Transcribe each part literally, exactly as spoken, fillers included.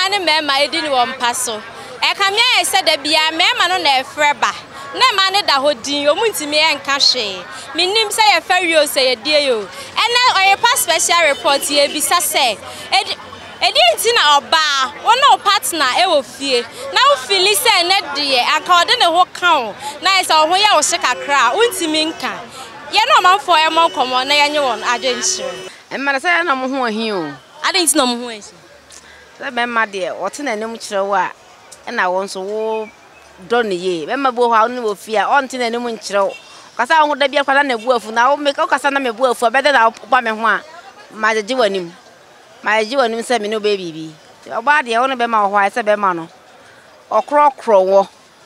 ne mema edi ni wo mpa so e ka me e se da bia mema no na efreba na ma ne da hodin omuntimi enka hwe minim se ye fario se ye die yo ena oye pa special report ye bisa se edi edi nti na oba wono partner e wo fie na wo fili se ne de aka ode ne ho kan na se ho ye wo hye kakra untimi nka ye no manfo e mo komo na ye nye won adwenchire e ma se na mo ho ahi o ade nti na mo ho ahi se be ma de wote na anim kire wo a e na wo nso wo don ye be ma bo ha no wo fie a onte na anim nkire wo kasa ho da bia kwala na bu afu na wo me ka kasa na me bu afu be de na ba me ho a ma jeje wanim ma jeje wanim se me no be bibi oba de wo no be ma wo ha se be ma no okro kro wo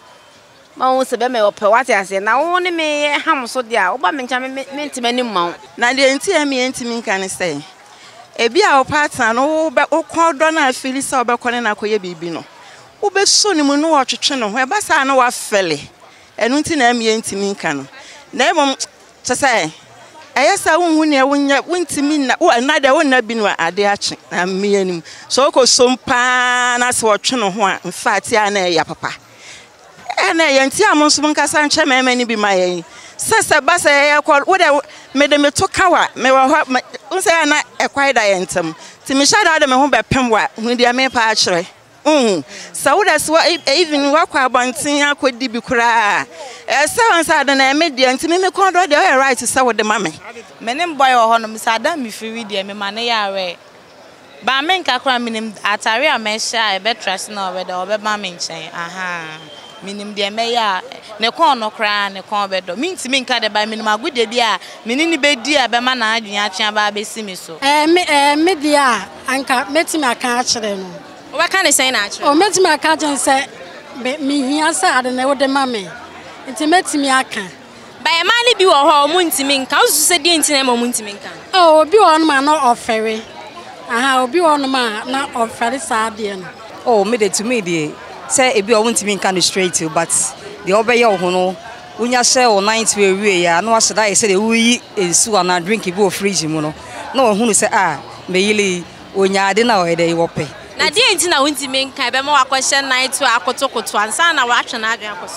ma wo se be me ope wate ase na wo ne me ham so de a wo ba me ncha me ntime nim ma wo na de nti e me ntimi nka ne se ebi a wo partner no wo be wo do na afili se wo be kone na koye bibi no wo be so ni mu no wo twetwe no ho e ba sa na wa fele enu nti na me ntimi nka no na emom che se ayesa wo hu ne wo nya wo ntimi na wo na de wo na bi no ade ache na me anim so ko sompa na se wo twe no ho a in fact ya na ya papa ena yanti amonso nkasa nche mema ni bi maye sese basa ye ko wo de me de me to kawa me wo unse na ekwai da yentem ti me shada de me ho bepem wa hu dia me pa a kire mhm so wo de so even wa kwa abantin akodi bi kura e se wansa de na me dia nti me me kon do de o right se wo de mame me ne boy wo ho no misada me firi dia me mane ya we ba me nka kura me nim atare a me sha e be trust na we de o be ma me nchen aha minim de meya ne kon no kra ne kon bedo minti min ka de ba minim agode dia minini be dia be ma na adwen atwe ba be simi so eh me eh me dia anka metimi aka a kire no wo ba ka ne sen na a kire o metimi aka jen se me hia sa ade na wo de ma me nti metimi aka ba e ma ne bi wo ho mu ntimi nka wo se die nti na ma mu ntimi nka oh obi wo no ma no ofere aha obi wo no ma na ofere sa ade no oh me de to me de say ebi o wuntimi nka no straight but the obeye wo no unya she o night we wie ya no ahye da say de wuyi ensu ana drink bi o fridge mu no na wo hunu say ah me yili onya ade na o de wo pe na die nti na wuntimi nka be ma wakwhye night to akotokoto ansa na wa atwe na adwen akoso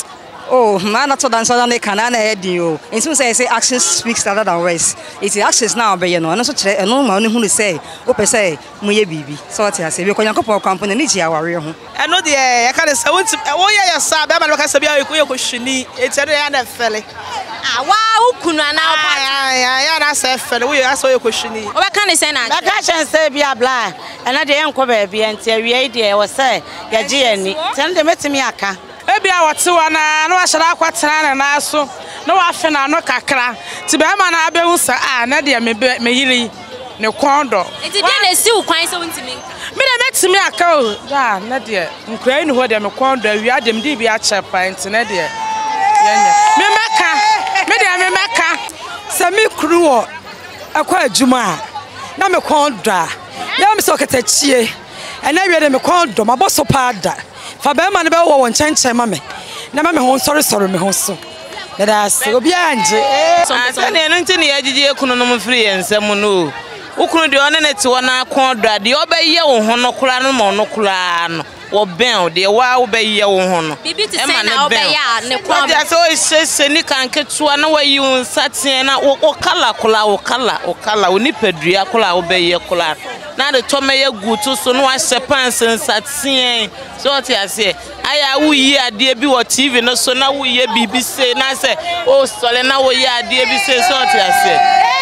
oh man not to dance on the canal head you in some say say actions speaks louder than words it is actions now be you know and so kire no ma oni hunu say o pe say mu ye bibi so what you say we konyankopon company ni ji aware ho eno de e ka de say wo ye ya sa be ma be ka say bia ko ye ko hwini e tere ya na fele ah wa ukunu ana o pa ya ya na say fele wo ye aso ye ko hwini o be ka ne say na ba ka chen say bia bla ena de enko ba bia nti awie de wo say ya ji ani ten de metimi aka ebi a wotewa na no ahira akwatena na na so no wa fe na no kakra ti be ma na abehu sa ah na de me me yiri ne kondo enti de na si ukwan so ntimi nka me na metimi aka o da na de nkrai ni ho de me kondo awia de me di bi a chepa enti na de yenye me meka me de me meka se me kru wo akwa adwuma na me kondo a ya me so ketachie ena wie de me kondo maboso pada fa be ma ne be wo won chenchem ma me na ma me ho sorry sorry me ho so na da se obi anje asa ne no ntini ya gigi ekunu no mfiri ensem no ukunu de one ne ti wona kondo de obeye wo ho no kura no mo no kura no wo ben de wa obeye wo ho no bibi ti se na obeye ne kwa de asa o hye ni kanketua na wayi un saten na wo kala kula wo kala wo kala oni padua kula obeye kula na de to meye gutu so no ahye pansen saten so what you say aya wo yi ade bi wo T V no so na wo ye bibi se na se o sole na wo yi ade bi se so what you say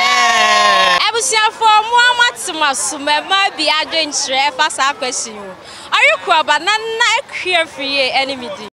eh ebusia for mo amatima so me ma bi adwenchire fa sa question o are you kwa ba na na akua free enemy